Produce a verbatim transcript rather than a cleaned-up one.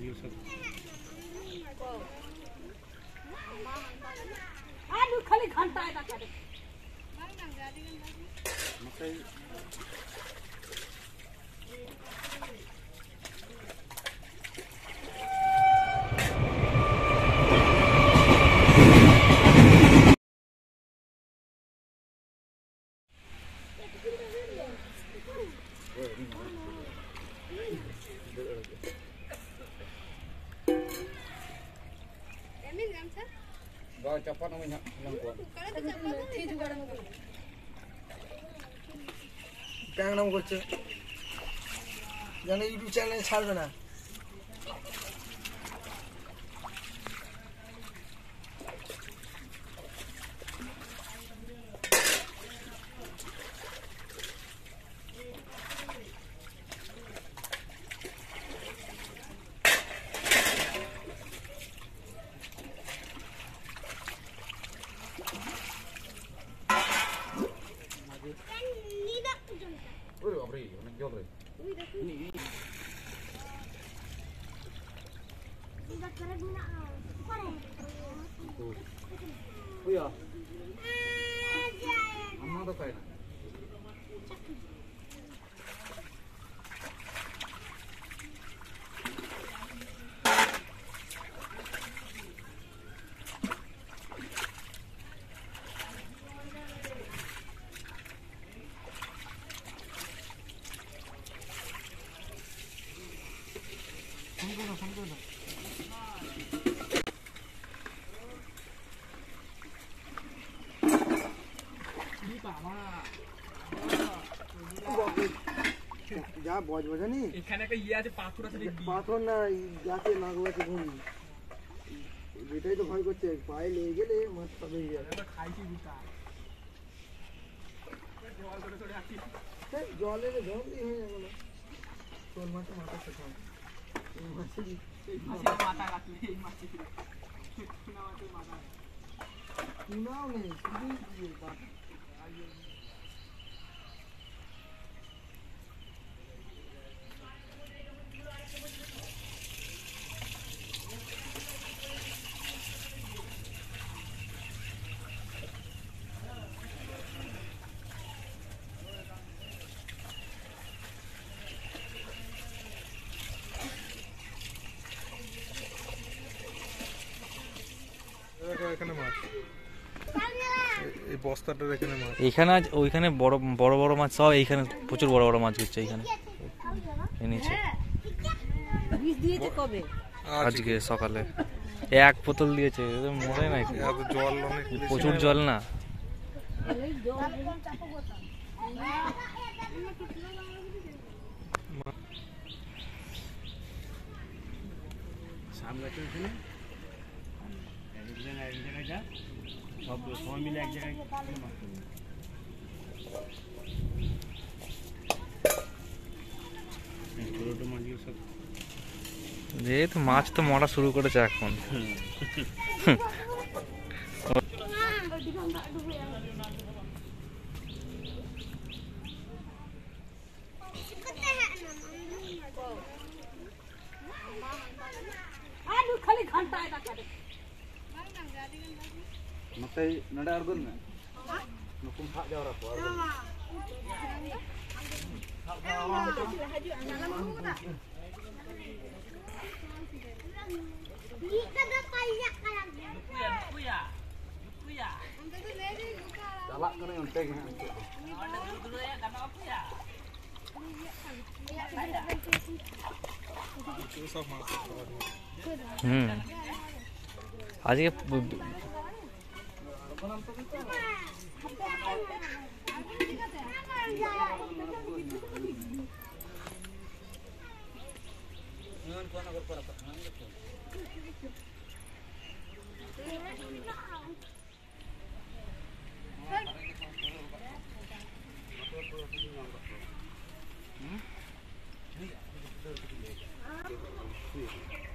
आलू खाली घंटा है का cepat namanya nangkuan. Kang nam করছে জানি ইউটিউব চ্যানেলে ছাড়বে না Iya. Amma to kaina. Sanggulo, sanggulo. যা বজ বজানি এখানে একটা ইয়ে আছে পাথর আছে দেখবি পাথর না গাছে নাগলাতে ঘুরি এটাই তো ভয় করছে পায়ে লেগে গেলে মাছ পাবে আমরা খাইছি বিটা জল করে চলে আসি জলে জল দিয়ে হয়ে যাবে না তোর মাছ মাথা খেতে হবে এই মাছের এই মাছের মাথা কাটলে এই মাছের টুনা মাছের মাথা টুনাও নেই শুধু দিয়ে বাট এখানে মাছ এই বস্তাটার এখানে মাছ এখানে ওইখানে বড় বড় বড় মাছ সব এইখানে প্রচুর বড় বড় মাছ হচ্ছে এইখানে এনেছে বীজ দিয়েছে কবে আজকে সকালে এক বোতল দিয়েছে মরে নাই এত জল অনেক প্রচুর জল না সামনে তো এখানে এক জায়গায় এক জায়গায় যা সব সবাই মিলে এক জায়গায় ছোট মাছগুলো সব যেহেতু মাছ তো মরা শুরু করেছে এখন आलू खाली घंटा है का ಮತ್ತೆ ನಡೆ ಆರ್ಗನ್ನ ನಕುಂ ಫಾ ಜಾವರ ಪೋ Di kada payak kayak puya puya jalak kene onte gini ada dulu ya karena apa ya সব মাছ হুম আজকে Hmm?